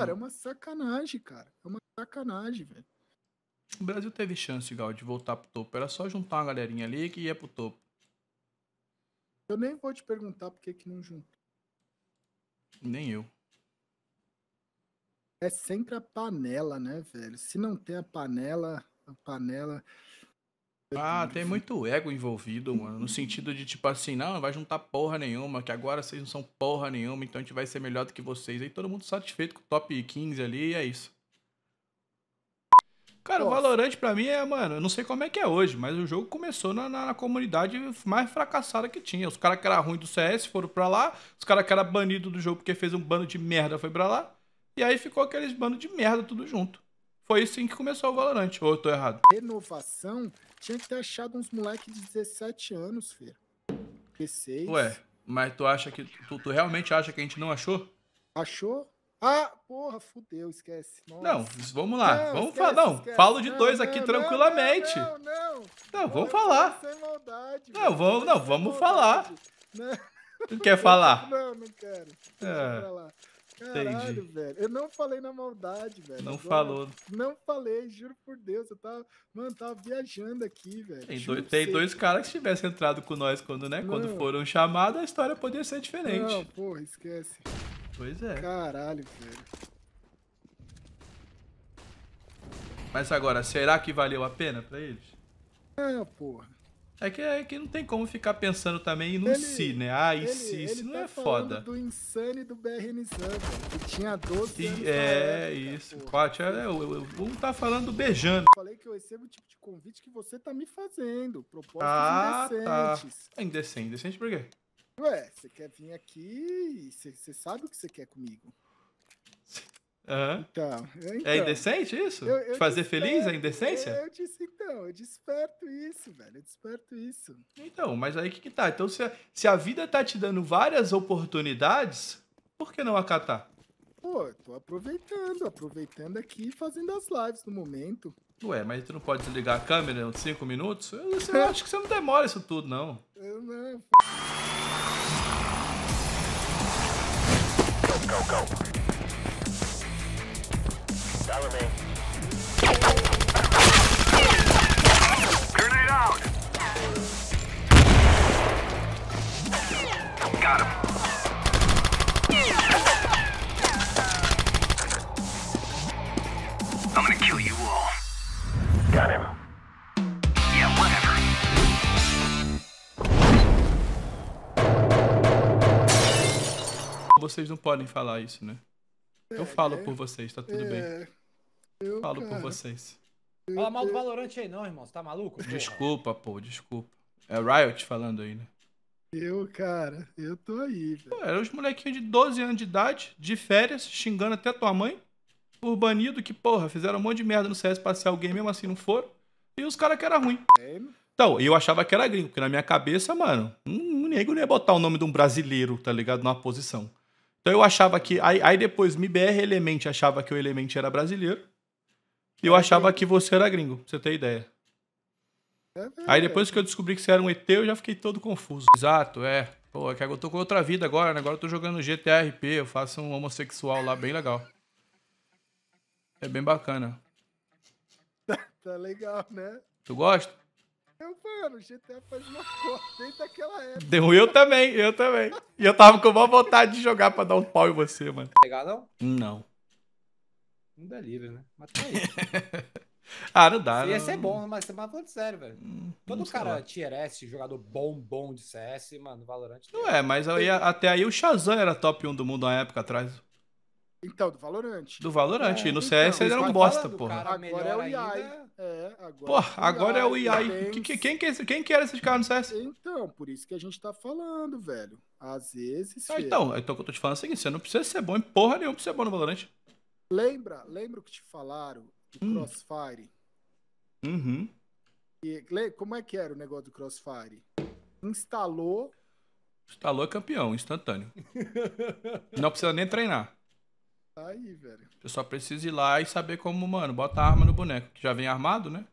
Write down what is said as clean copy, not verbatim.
Cara, é uma sacanagem, cara. É uma sacanagem, velho. O Brasil teve chance, Gal, de voltar pro topo. Era só juntar uma galerinha ali que ia pro topo. Eu nem vou te perguntar por que não juntou. Nem eu. É sempre a panela, né, velho? Se não tem a panela... Ah, tem muito ego envolvido, mano. No sentido de, tipo assim, não vai juntar porra nenhuma, que agora vocês não são porra nenhuma, então a gente vai ser melhor do que vocês. Aí todo mundo satisfeito com o top 15 ali e é isso. Cara, o Nossa. Valorant pra mim é, mano, eu não sei como é que é hoje, mas o jogo começou na comunidade mais fracassada que tinha. Os caras que eram ruins do CS foram pra lá, os caras que eram banidos do jogo porque fez um bando de merda foi pra lá, e aí ficou aqueles bandos de merda tudo junto. Foi assim que começou o Valorant, ou eu tô errado? Renovação, tinha que ter achado uns moleques de 17 anos, filho. 16. Ué, mas tu acha que. Tu realmente acha que a gente não achou? Achou? Ah, porra, fudeu, esquece. Nossa. Não, vamos lá. Não, Vamos esquece, falar. Não, esquece. falo de Não, dois não, aqui não, tranquilamente. Não, vamos falar. Sem maldade. Não, vamos sem falar. maldade. Não. Tu quer falar? Não quero. Deixa pra lá. Caralho, Entendi. velho. Eu não falei na maldade, velho. Não Agora, falou. Não falei, juro por Deus. Eu tava, mano, tava viajando aqui, velho. Tem dois caras que tivessem entrado com nós quando, né? Quando foram chamados, a história poderia ser diferente. Não, porra, esquece. Pois é. Caralho, velho. Mas agora, será que valeu a pena pra eles? Não, porra. É que não tem como ficar pensando também no si, né? Ah, e se? Isso não tá é foda. Do Insane do BRN Zan, velho. Que tinha 12 anos. Isso. Um tá falando beijando. Eu falei que eu recebo o tipo de convite que você tá me fazendo. Propostas indecentes. Tá. É indecente. Indecente por quê? Ué, você quer vir aqui e você sabe o que você quer comigo. Então, é indecente isso? Eu fazer feliz é indecência? Eu desperto isso, velho. Eu desperto isso. Então, mas aí que tá? Então, se a vida tá te dando várias oportunidades, por que não acatar? Pô, eu tô aproveitando aqui e fazendo as lives no momento. Ué, mas tu não pode desligar a câmera em 5 minutos? Eu acho que você não demora isso tudo, não. Eu não. Go. Grenade out! Got him. I'm gonna kill you all. Got him. Yeah, whatever. Vocês não podem falar isso, né? Eu falo por vocês, tá tudo bem. Eu falo por vocês. Fala mal do Valorant aí não, irmão. Você tá maluco? Desculpa, desculpa. É Riot falando aí, né? Cara, eu tô aí, velho. Pô, eram os molequinhos de 12 anos de idade, de férias, xingando até tua mãe, por banido que, porra, fizeram um monte de merda no CS Espacial Game, mesmo assim não foram. E os caras que era ruim. Então, eu achava que era gringo, porque na minha cabeça, mano, um nego não ia botar o nome de um brasileiro, tá ligado? Numa posição. Então eu achava que... Aí depois, MIBR Element achava que o Element era brasileiro. E eu achava que você era gringo, pra você ter ideia. Aí depois que eu descobri que você era um ET, eu já fiquei todo confuso. Exato, Pô, é que eu tô com outra vida agora, né? Agora eu tô jogando GTA RP, eu faço um homossexual lá, bem legal. É bem bacana. Tá legal, né? Tu gosta? Mano, o GTA faz uma cor desde aquela época. Eu também. E eu tava com maior vontade de jogar pra dar um pau em você, mano. Pegar não? Não. Não dá livre, né? Mas tá aí. Não dá. Ia ser bom, mas você tá falando sério, velho. Todo cara lá. tier S, jogador bom de CS, mano, Valorant. Não mas até aí o Shazam era top 1 do mundo há época atrás. Então, do Valorant. Do Valorant. E no CS ele era um bosta, porra. Agora é o IAI. Agora é o IAI. Quem que era esse cara no CS? Então, por isso que a gente tá falando, velho. Às vezes. Então o que eu tô te falando é o seguinte: você não precisa ser bom em porra nenhuma pra ser bom no Valorant. Lembra o que te falaram do Crossfire? Uhum. Como é que era o negócio do Crossfire? Instalou é campeão, instantâneo. Não precisa nem treinar. Aí, velho. Você só precisa ir lá e saber como, mano, bota a arma no boneco. Que já vem armado, né?